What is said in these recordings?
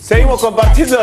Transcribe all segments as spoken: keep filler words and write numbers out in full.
Seguimos compartiendo.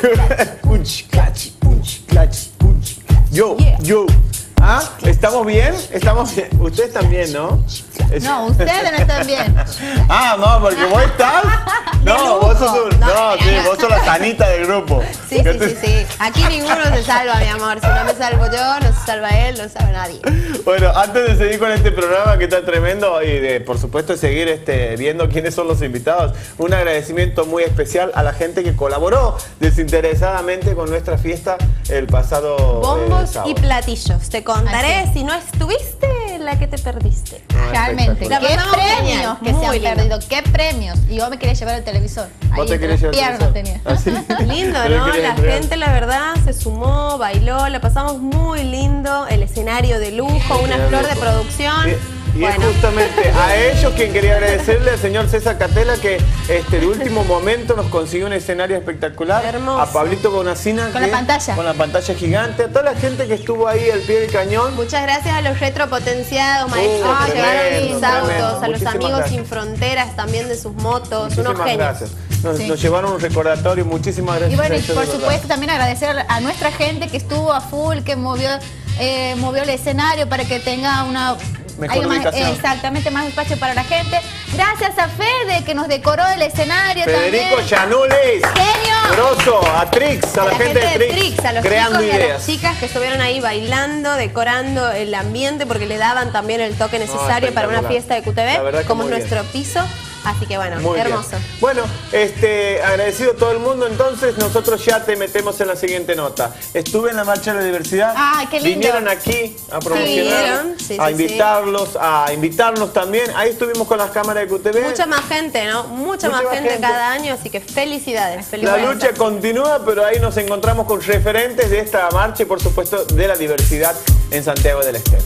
Punch, clutch, punch, clutch, punch. Yo, yo. ¿Ah? ¿Estamos bien? ¿Estamos bien? Ustedes también, ¿no? No, ustedes no están bien. Ah, no, porque vos estás. No, vos sos un. No, no sí, vos sos la sanita del grupo. Sí, sí, sí, sí. Aquí ninguno se salva, mi amor. Si no me salvo yo, no se salva él, no se salva nadie. Bueno, antes de seguir con este programa que está tremendo y de, por supuesto, de seguir este, viendo quiénes son los invitados, un agradecimiento muy especial a la gente que colaboró desinteresadamente con nuestra fiesta el pasado Bombos eh, y platillos. Te contaré si no estuviste la que te perdiste. Realmente. La ¿Qué pasamos premios genial, que muy se han lindo. perdido? ¿Qué premios? Y yo me quería llevar el televisor. ¿Vos Ahí te querés llevar el pierno televisor? tenía. ¿Ah, sí? Lindo, Pero ¿no? querés La entregar. gente, la verdad, se sumó, bailó, la pasamos muy lindo, el escenario de lujo, una Escenario flor de de lujo. producción. Y, y Bueno. es justamente a ellos quien quería agradecerle al señor César Catela que este, de último momento nos consiguió un escenario espectacular. Hermoso. A Pablito Bonacina. Con la pantalla. Con la pantalla gigante. A toda la gente que estuvo ahí al pie del cañón. Muchas gracias a los retropotenciados, maestros Uh, que tremendo, llevaron sus autos, tremendo. a los Muchísimas amigos gracias. sin fronteras también de sus motos, Muchísimas unos genios. gracias. Nos, Sí. nos llevaron un recordatorio. Muchísimas gracias. Y bueno, a y ellos, por de verdad. supuesto también agradecer a nuestra gente que estuvo a full, que movió, eh, movió el escenario para que tenga una... Mejor haya más- ubicación. exactamente, más espacio para la gente. Gracias a Fede que nos decoró el escenario Federico también. Chanules. ¡Genio! Grosso. A Trix. A, A la, la gente de Trix. Trix, a los creando chicos y a ideas. las chicas que estuvieron ahí bailando, decorando el ambiente porque le daban también el toque necesario para una espectacular. fiesta de Q T La verdad V, que como es muy bien. nuestro piso. Así que bueno, Muy bien. hermoso. Bueno, este, agradecido a todo el mundo, entonces nosotros ya te metemos en la siguiente nota. Estuve en la Marcha de la Diversidad. Ay, qué lindo. Vinieron aquí a promocionar, vinieron, sí, a sí, invitarlos, a invitarnos también. Ahí estuvimos con las cámaras de Q T V. Mucha más gente, ¿no? Mucha, Mucha más más gente, gente. cada año, así que felicidades. La felicidades. lucha continúa, pero ahí nos encontramos con referentes de esta marcha y por supuesto de la diversidad en Santiago del Estero.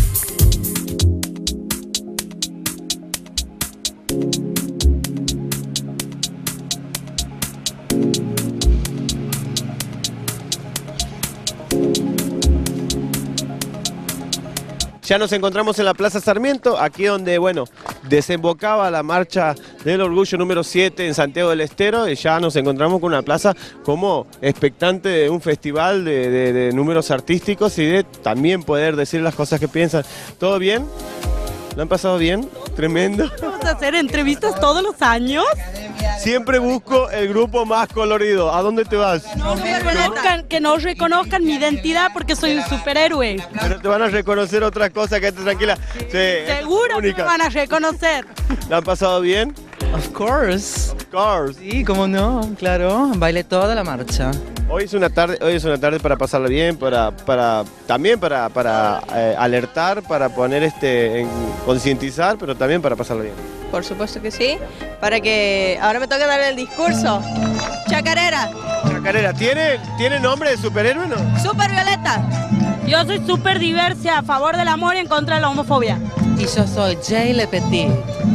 Ya nos encontramos en la Plaza Sarmiento, aquí donde, bueno, desembocaba la marcha del orgullo número siete en Santiago del Estero, y ya nos encontramos con una plaza como expectante de un festival de, de- de números artísticos y de también poder decir las cosas que piensan. ¿Todo bien? ¿Lo han pasado bien? Tremendo. Vamos a hacer entrevistas todos los años. Siempre busco el grupo más colorido. ¿A dónde te vas? Reconozcan- que no reconozcan mi identidad porque soy un superhéroe. Pero te van a reconocer otras cosas, quédate tranquila. Sí, Seguro que me única. van a reconocer. ¿La han pasado bien? Of course. Of course. Sí, cómo no, claro. Bailé toda la marcha. Hoy es una tarde, hoy es una tarde para pasarla bien, para, para también para, para eh, alertar, para poner este, en- concientizar, pero también para pasarla bien. Por supuesto que sí, para que ahora me toca dar el discurso. Chacarera, Chacarera, ¿tiene, ¿tiene nombre de superhéroe no? Super Violeta. Yo soy súper diversa, a favor del amor y en contra de la homofobia. Y yo soy Jay Le Petit.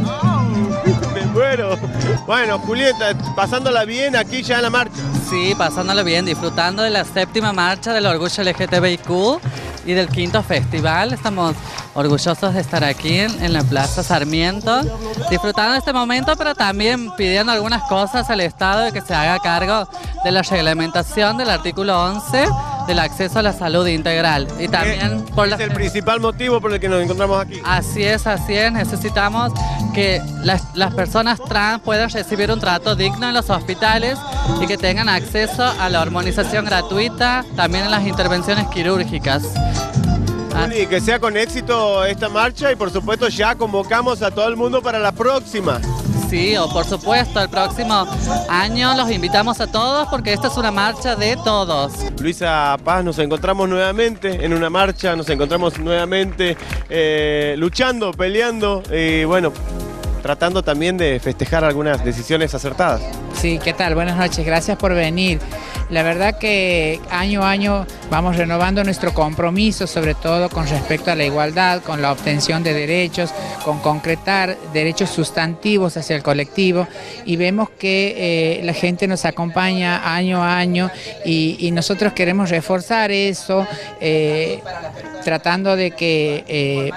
Me muero. Bueno, Julieta, pasándola bien aquí ya en la marcha. Sí, pasándolo bien, disfrutando de la séptima marcha del Orgullo L G T B I Q y del quinto festival. Estamos orgullosos de estar aquí en, en la Plaza Sarmiento, disfrutando de este momento, pero también pidiendo algunas cosas al Estado de que se haga cargo de la reglamentación del artículo once del acceso a la salud integral. Y también por Es la... el principal motivo por el que nos encontramos aquí. Así es, así es. Necesitamos que las, las personas trans puedan recibir un trato digno en los hospitales y que tengan acceso a la hormonización gratuita, también en las intervenciones quirúrgicas. Juli, que sea con éxito esta marcha y por supuesto ya convocamos a todo el mundo para la próxima. Sí, o por supuesto, el próximo año los invitamos a todos porque esta es una marcha de todos. Luisa Paz, nos encontramos nuevamente en una marcha, nos encontramos nuevamente eh, luchando, peleando y bueno, tratando también de festejar algunas decisiones acertadas. Sí, ¿qué tal? Buenas noches, gracias por venir. La verdad que año a año vamos renovando nuestro compromiso, sobre todo con respecto a la igualdad, con la obtención de derechos, con concretar derechos sustantivos hacia el colectivo y vemos que eh, la gente nos acompaña año a año y, y nosotros queremos reforzar eso, eh, tratando de que eh,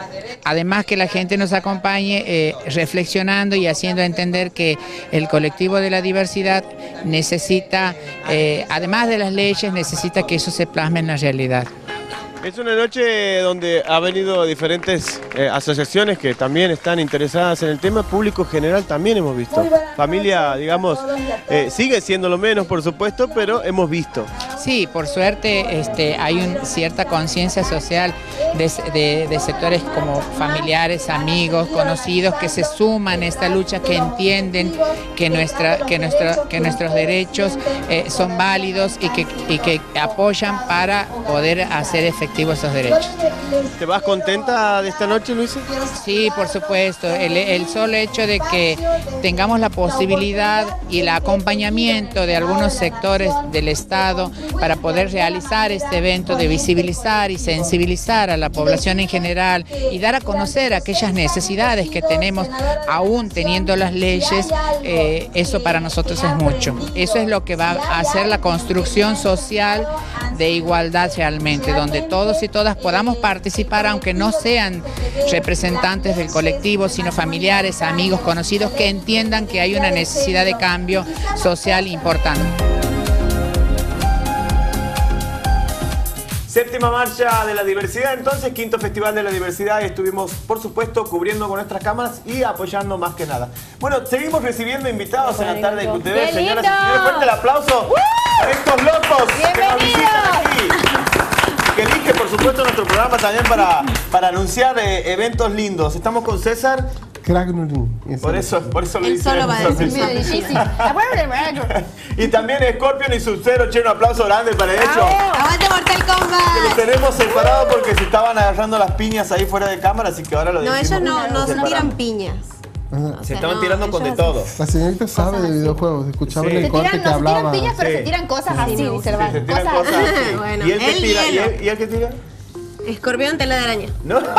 además que la gente nos acompañe eh, reflexionando y haciendo entender que el colectivo de la diversidad necesita, eh, además de las leyes, necesita que eso se plasme en la realidad. Es una noche donde ha venido diferentes eh, asociaciones que también están interesadas en el tema, público general también hemos visto. Familia, digamos, eh, sigue siendo lo menos, por supuesto, pero hemos visto. Sí, por suerte este, hay una cierta conciencia social de, de, de sectores como familiares, amigos, conocidos, que se suman a esta lucha, que entienden que, nuestra, que, nuestra, que nuestros derechos eh, son válidos y que, y que apoyan para poder hacer efectivo esos derechos. ¿Te vas contenta de esta noche, Luisa? Sí, por supuesto. El, el solo hecho de que tengamos la posibilidad y el acompañamiento de algunos sectores del Estado para poder realizar este evento, de visibilizar y sensibilizar a la población en general y dar a conocer aquellas necesidades que tenemos aún teniendo las leyes, eh, eso para nosotros es mucho. Eso es lo que va a hacer la construcción social de igualdad realmente, donde todos y todas podamos participar, aunque no sean representantes del colectivo, sino familiares, amigos, conocidos, que entiendan que hay una necesidad de cambio social importante. Séptima marcha de la diversidad, entonces, quinto festival de la diversidad, y estuvimos, por supuesto, cubriendo con nuestras cámaras y apoyando más que nada. Bueno, seguimos recibiendo invitados en la tarde de Q T V, señoras y señores, fuerte el aplauso a estos locos que nos visitan aquí. Que elige, por supuesto, nuestro programa también para, para anunciar eh, eventos lindos. Estamos con César. Por eso, por eso lo Él dice. solo va a decir difícil. Y también Scorpion y Sub-Zero, che, un aplauso grande para ellos. ¡Aguante Mortal Kombat! Que los tenemos separados porque se estaban agarrando las piñas ahí fuera de cámara, así que ahora lo No, decimos. ellos no, no se Separamos. tiran piñas. Se O sea, estaban no, tirando con de ellos- todo. La señorita sabe de videojuegos, escuchaba Sí. en el Se corte tiran, que no se tiran hablaba. piñas, pero Sí. se tiran cosas así, Sí, dice Sí, el se tiran cosas cosas así. así. Bueno, ¿Y él que el tira? ¿Y hielo. él, ¿Y él que tira? Escorpión, tela de araña. ¿No? Eso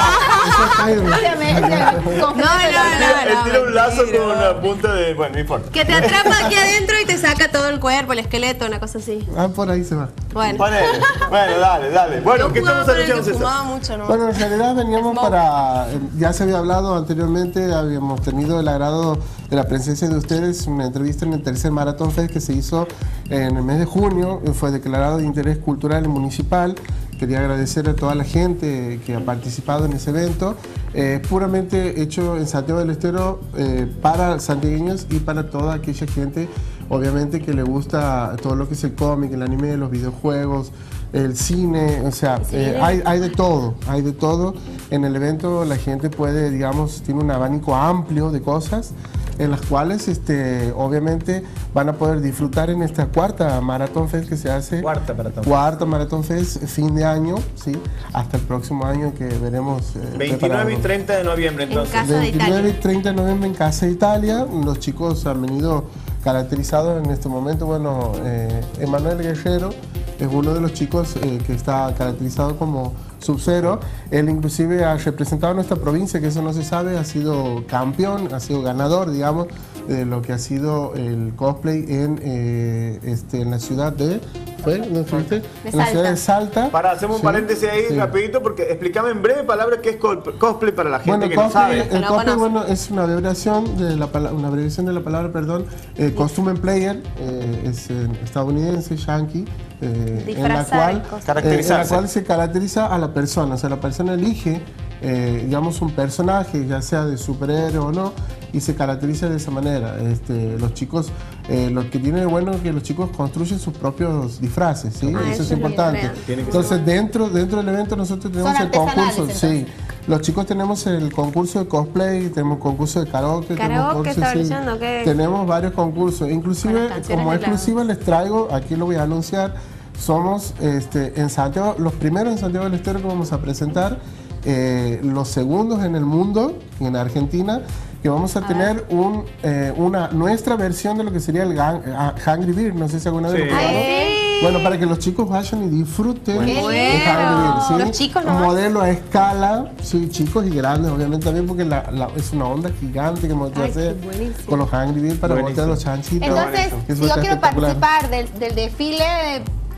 es Spider-Man. Obviamente, No, no, no, Él no. tira un lazo mentira. con una punta de... Bueno, no importa. Que te atrapa aquí adentro y te saca todo el cuerpo, el esqueleto, una cosa así. Ah, por ahí se va. Bueno. Ponele. Bueno, dale, dale. Bueno, Yo ¿qué jugaba estamos con el que anunciando, fumaba César? mucho, ¿no? Bueno, en realidad veníamos para, ya se había hablado anteriormente, habíamos tenido el agrado de la presencia de ustedes, una entrevista en el tercer Maratón Fest que se hizo en el mes de junio, fue declarado de interés cultural y municipal. Quería agradecer a toda la gente que ha participado en ese evento, eh, puramente hecho en Santiago del Estero eh, para santiagueños y para toda aquella gente, obviamente, que le gusta todo lo que es el cómic, el anime, los videojuegos, el cine, o sea, eh, hay, hay de todo, hay de todo. En el evento la gente puede, digamos, tiene un abanico amplio de cosas en las cuales este, obviamente van a poder disfrutar en esta cuarta Maratón Fest que se hace. Cuarta Maratón Fest. Cuarta Maratón Fest, fin de año, ¿sí? Hasta el próximo año que veremos. Eh, veintinueve y prepararnos. treinta de noviembre, entonces. Casa de veintinueve y Italia. treinta de noviembre en Casa de Italia. Los chicos han venido caracterizados en este momento. Bueno, eh, Emanuel Guerrero es uno de los chicos eh, que está caracterizado como Sub-Zero. Él inclusive ha representado a nuestra provincia, que eso no se sabe, ha sido campeón, ha sido ganador, digamos, de lo que ha sido el cosplay en, eh, este, en la ciudad de... ¿Fue? ¿No fuiste? En la ciudad de Salta. Para, hacemos un Sí, paréntesis ahí sí. rapidito, porque explícame en breve palabras qué es col- cosplay para la gente Bueno, que no cosplay, sabe. el No cosplay, conoce. bueno, es una abreviación de la pala- una abreviación de la palabra, perdón, eh, costume player, eh, es eh, estadounidense, yankee, eh, en la Disfrazar cual el costume. eh, en la Caracterizarse. cual se caracteriza a la persona, o sea, la persona elige, eh, digamos, un personaje, ya sea de superhéroe o no, y se caracteriza de esa manera. Este, los chicos, eh, lo que tiene de bueno es que los chicos construyen sus propios disfraces, ¿sí? Ah, eso, eso es es importante. real. Tiene que Entonces, dentro, dentro del evento nosotros tenemos Son el artesanales, concurso, sí. entonces. Los chicos tenemos el concurso de cosplay, tenemos concurso de karaoke. tenemos Karaoke, concurso, estaba sí. leyendo, ¿qué? Tenemos varios concursos. Con Inclusive, las canciones como de la- exclusiva les traigo, aquí lo voy a anunciar, somos este, en Santiago, los primeros en Santiago del Estero que vamos a presentar, eh, los segundos en el mundo, en Argentina, que vamos a, tener un, eh, una, nuestra versión de lo que sería el gang, ah, Hungry Bear, no sé si alguna vez Sí. lo probaron. Ay, Bueno, para que los chicos vayan y disfruten Qué de bueno. Hungry Bear, ¿sí? Los chicos no Un van. modelo a escala, sí, chicos y grandes, obviamente también, porque la, la- es una onda gigante que vamos a Ay, hacer qué buenísimo. con los Hungry Bear para Buenísimo. voltear los chanchitos. Entonces, que si eso yo está quiero espectacular. participar del, del desfile,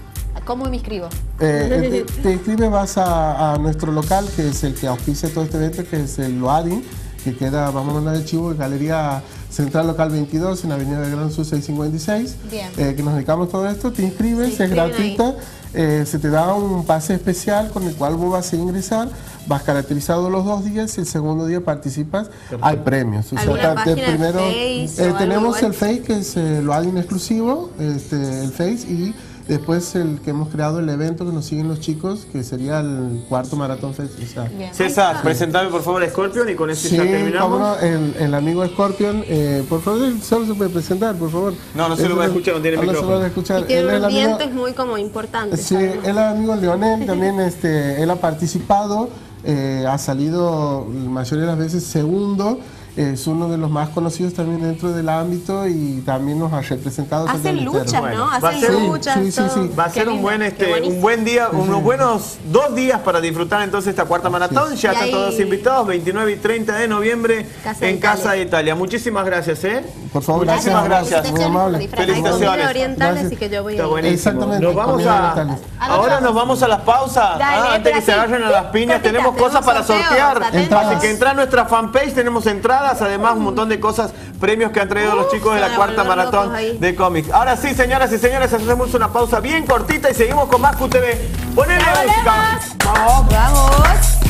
¿Cómo me inscribo? Eh, te, te inscribes, vas a, a nuestro local, que es el que auspicia todo este evento, que es el Loading, que queda, vamos a mandar el chivo, en Galería Central Local veintidós, en la Avenida del Gran Sur seiscientos cincuenta y seis. Bien. Eh, que nos dedicamos a todo esto, te inscribes, Se es inscriben gratuita, eh, se te da un pase especial con el cual vos vas a ingresar, vas caracterizado los dos días y el segundo día participas, hay premios. O ¿Alguna ta- página de primero, Face o eh, algo tenemos igual? el Face, que es eh, Loading exclusivo, este, el Face, y después el que hemos creado el evento que nos siguen los chicos, que sería el cuarto Maratón Fest. O sea, Bien. César, presentame por favor a Scorpion y con eso sí, ya terminamos. cómo no, el, el amigo Scorpion, eh, por favor, él solo se puede presentar, por favor. No, no se lo va a escuchar, no tiene no se micrófono. lo va a escuchar. Y tiene Él es el unos amigo- dientes muy como importantes. Sí, sabemos. el amigo Leonel también, este, él ha participado, eh, ha salido la mayoría de las veces segundo, es uno de los más conocidos también dentro del ámbito y también nos ha representado. Hacen Santiago del luchas, Estero. ¿no? Bueno, va a Hacen ser- luchas. sí, sí, todo. sí. Va a Qué ser un lindo, buen, qué este, buenísimo. un buen día, unos buenos dos días para disfrutar entonces esta cuarta maratón. Ya Y están ahí- todos invitados, veintinueve y treinta de noviembre Casa de en Italia. Casa de Italia. Muchísimas gracias, ¿eh? Por favor, Muchísimas gracias. Muy amable. Felicitaciones por Hay comida Felicitaciones. oriental, Gracias. así que yo voy a Está ir. buenísimo. Exactamente, Nos vamos comida a, oriental. ahora nos vamos a las pausas. Dale, Ah, antes pero que se así, agarren a las piñas, cortita, tenemos tenemos cosas para sorteos, sortear. atentos. Así que entra a nuestra fanpage, tenemos entradas, además un montón de cosas, premios que han traído los Uf, chicos de se la van a cuarta volver maratón locos ahí. de cómics. Ahora sí, señoras y señores, hacemos una pausa bien cortita y seguimos con más Q T V. Ponele ¡Ya música. volvemos! Vamos. Vamos.